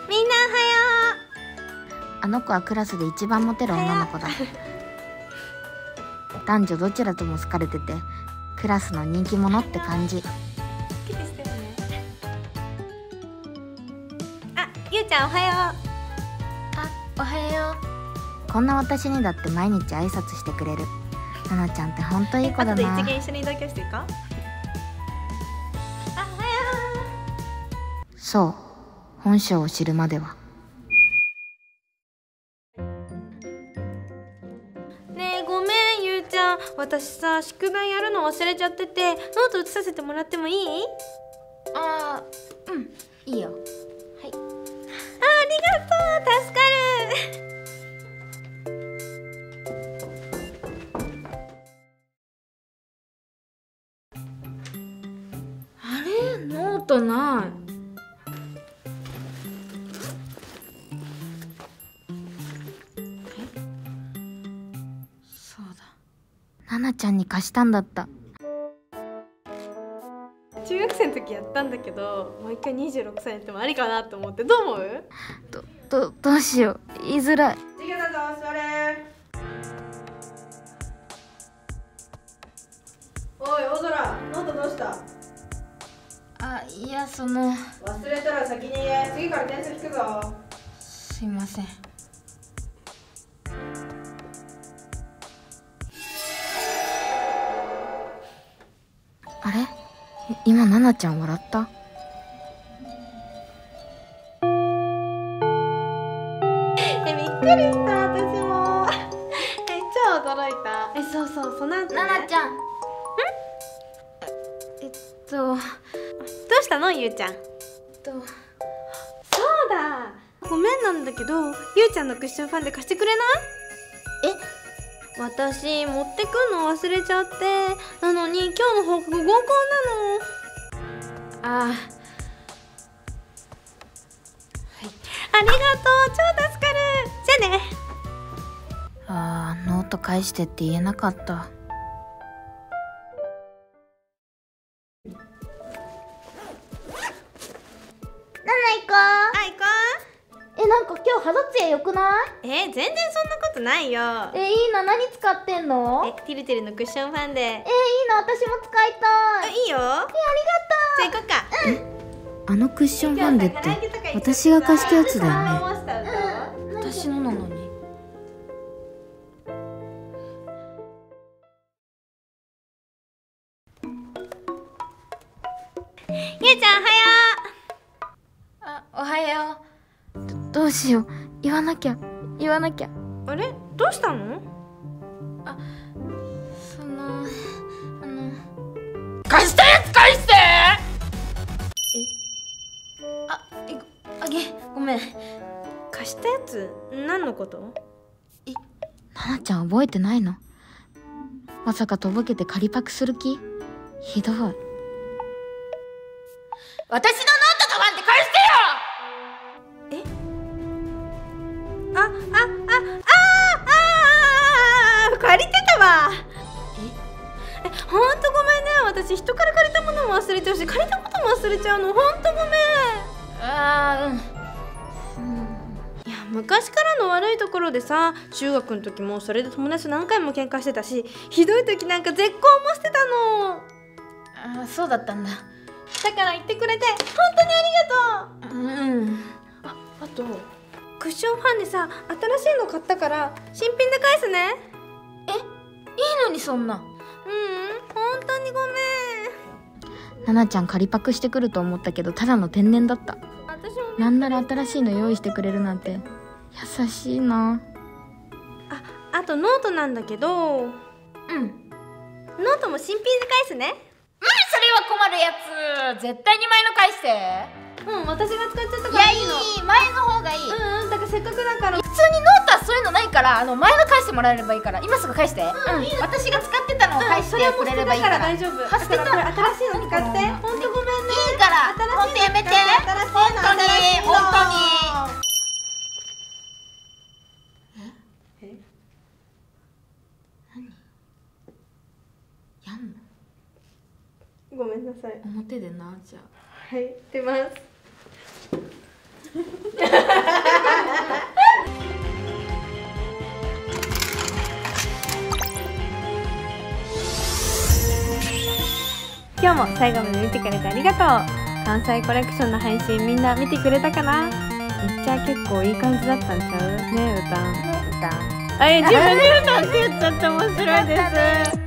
みんなおはよう。あの子はクラスで一番モテる女の子だ。男女どちらとも好かれててクラスの人気者って感じ。 あ、ゆうちゃんおはよう。 あ、おはよう。こんな私にだって毎日挨拶してくれるななちゃんってほんといい子だな。 後で一元一緒に同居していこう。あ、おはよう。そう、本性を知るまでは。 ねえごめんゆうちゃん、私さ宿題やるの忘れちゃっててノート写させてもらってもいい？ あー、うん、いいよ。はい。 ありがとう、助かる。 あれ、ノートない。 ななちゃんに貸したんだった。 中学生の時やったんだけど、もう一回26歳になってもありかなと思って。どう思う？ どうしよう、言いづらい。 授業だぞ、座れ。おい大空、ノートどうした？ あ、いや、 忘れたら先に言え。次から点数引くぞ。 すいません。 あれ？今ななちゃん笑った？ びっくりした私も。超驚いた。そうそう、その後ね。 ななちゃん。 どうしたのゆうちゃん？そうだ、ごめんなんだけどゆうちゃんのクッションファンデ貸してくれない？私持ってくの忘れちゃって、なのに今日の報告合コンなの。 あ、はい、 ありがとう、超助かる。じゃあね。 あー、ノート返してって言えなかった。 なんか今日肌ツヤ良くない？ 全然そんなことないよ。 いいな、何使ってんの？ ティルテルのクッションファンデ。 いいな、私も使いたい。 いいよ。ありがとう。じゃあ行こっか。 あのクッションファンデって私が貸したやつだよね。 私のなのに。 ゆうちゃんおはよう。 あ、おはよう。 どうしよう、言わなきゃ。 あれ、どうしたの？ 貸したやつ返して。ごめん。 貸したやつ何のこと？ ななちゃん覚えてないの？まさかとぼけて仮パクする気？ひどい。 私のノートとファンデ返してよ。 借りてたわ。ほんとごめんね。私人から借りたものも忘れちゃうし、借りたことも忘れちゃうの。ほんとごめん。いや、昔からの悪いところでさ、中学の時もそれで友達と何回も喧嘩してたし、ひどい時なんか絶交もしてたの。 そうだったんだ。 だから言ってくれて本当にありがとう。あとクッションファンでさ、新しいの買ったから新品で返すね。 いいのにそんな。 本当にごめん。 ななちゃん仮パクしてくると思ったけどただの天然だった。 私もなんなら新しいの用意してくれるなんて優しいな。 あとノートなんだけど、ノートも新品で返すね。 それは困るやつ。絶対に前の返して。 私が使っちゃったからいいの。 前の方がいい。 だからせっかくだから。 普通にノートはそういうのないから、前の返してもらえればいいから、今すぐ返して。私が使ってたのを返してくれればいいから。 大丈夫。 捨てた。 新しいの使って。本当ごめんね。 いいから。本当やめて。本当に。やんの？ ごめんなさい。 表でな、じゃあ。 はい、出ます。 今日も最後まで見てくれてありがとう。関西コレクションの配信みんな見てくれたかな。めっちゃ結構いい感じだったんちゃうね、歌。 ね、歌。 自分で歌って言っちゃって面白いです。